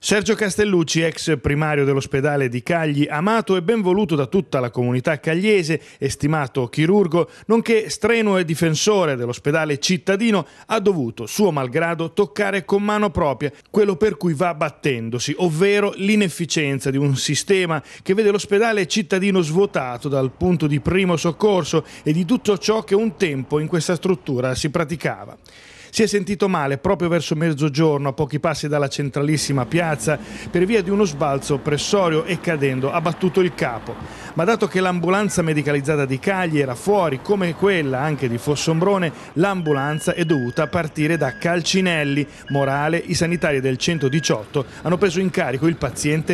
Sergio Castellucci, ex primario dell'ospedale di Cagli, amato e ben voluto da tutta la comunità cagliese e stimato chirurgo, nonché strenuo e difensore dell'ospedale cittadino, ha dovuto, suo malgrado, toccare con mano propria quello per cui va battendosi, ovvero l'inefficienza di un sistema che vede l'ospedale cittadino svuotato dal punto di primo soccorso e di tutto ciò che un tempo in questa struttura si praticava. Si è sentito male proprio verso mezzogiorno, a pochi passi dalla centralissima piazza, per via di uno sbalzo pressorio e cadendo ha battuto il capo. Ma dato che l'ambulanza medicalizzata di Cagli era fuori, come quella anche di Fossombrone, l'ambulanza è dovuta partire da Calcinelli. Morale, i sanitari del 118 hanno preso in carico il paziente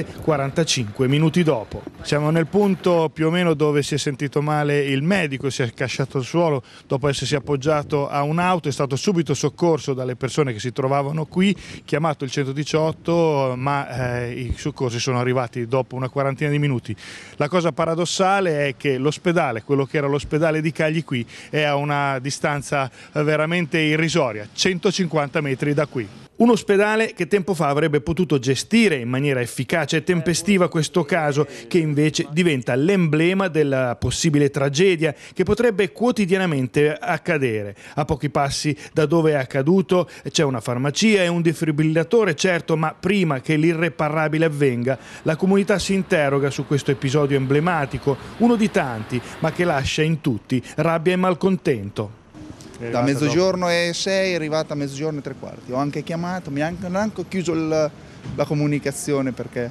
45 minuti dopo. Siamo nel punto più o meno dove si è sentito male il medico, si è casciato al suolo dopo essersi appoggiato a un'auto, è stato subito soccorso dalle persone che si trovavano qui, chiamato il 118, ma i soccorsi sono arrivati dopo una quarantina di minuti. La cosa paradossale è che l'ospedale, quello che era l'ospedale di Cagli qui, è a una distanza veramente irrisoria, 150 metri da qui. Un ospedale che tempo fa avrebbe potuto gestire in maniera efficace e tempestiva questo caso, che invece diventa l'emblema della possibile tragedia che potrebbe quotidianamente accadere. A pochi passi da dove è accaduto c'è una farmacia e un defibrillatore, certo, ma prima che l'irreparabile avvenga, la comunità si interroga su questo episodio emblematico, uno di tanti, ma che lascia in tutti rabbia e malcontento. Da mezzogiorno e 6 è arrivata a mezzogiorno e 3 quarti. Ho anche chiamato, mi hanno anche chiuso la comunicazione perché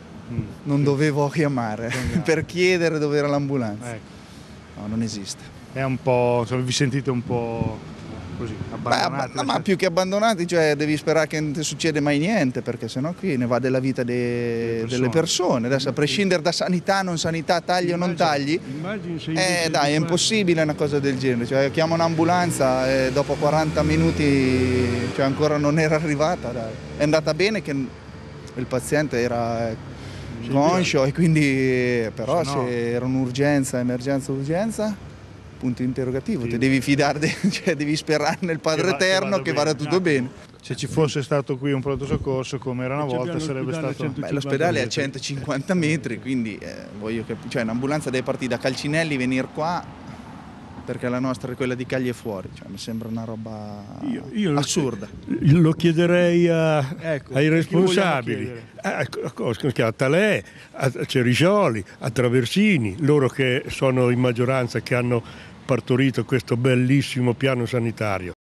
non dovevo chiamare per chiedere dove era l'ambulanza. Ecco. No, non esiste. È un po', vi sentite un po' così abbandonati? Ma più che abbandonati, cioè devi sperare che non ti succeda mai niente, perché sennò qui ne va della vita delle persone. Adesso a prescindere da sanità, non sanità, tagli o non tagli, dai, è impossibile una cosa del genere. Cioè, chiamo un'ambulanza e dopo 40 minuti cioè, ancora non era arrivata. Dai. È andata bene che il paziente era conscio e quindi però se era un'urgenza, emergenza, urgenza, punto interrogativo, ti devi fidare, cioè devi sperare nel Padre Eterno che vada tutto bene. Se ci fosse stato qui un pronto soccorso come era una volta sarebbe stato... L'ospedale è a 150 metri, quindi cioè un'ambulanza deve partire da Calcinelli, venire qua, perché la nostra è quella di Cagli è fuori, cioè, mi sembra una roba assurda. Lo chiederei ai responsabili, a Talè, a Ceriscioli, a Traversini, loro che sono in maggioranza, che hanno partorito questo bellissimo piano sanitario.